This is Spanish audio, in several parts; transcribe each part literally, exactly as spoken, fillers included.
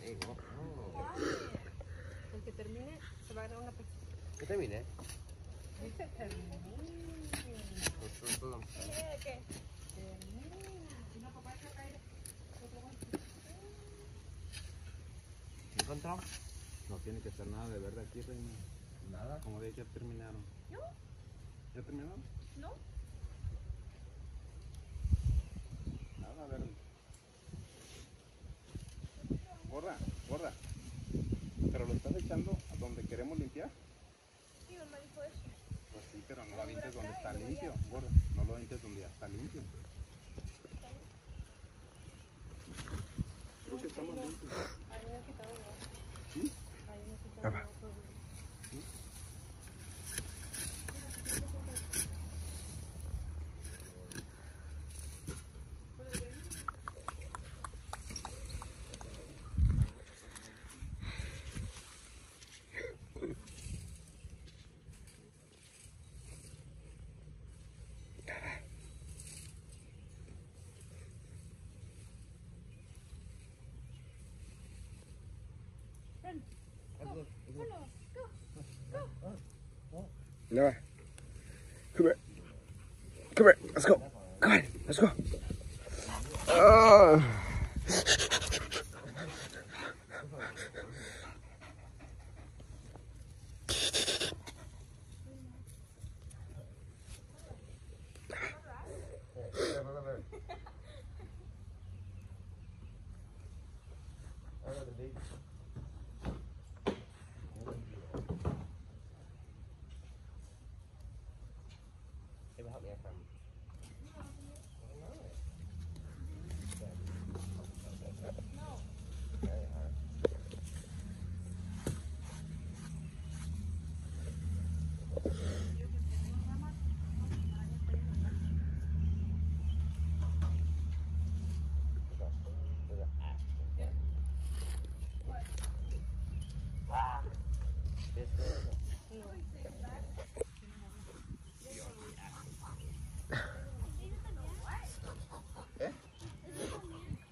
El que termine se va a ganar una pizza. ¿Qué termine? Dice termine. ¿Qué? Termina. Y no, papá, está caído. ¿Encontró? No tiene que hacer nada de verde aquí, reina. Nada. Como de que ya terminaron. ¿No? ¿Ya terminaron? ¿No? Nada verde. Gorda, gorda. ¿Pero lo estás echando a donde queremos limpiar? Sí, mamá dijo eso. Pues sí, pero no lo avientes donde está limpio, gorda. No lo avientes donde ya está limpio. Creo que estamos limpios. Ahí me he quitado dos. ¿Sí? Ahí me he quitado dos. Noah, come here. Come here. Let's go. Come on. Let's go. Oh.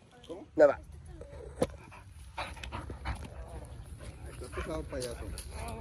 Nada. Estás pesado, payaso.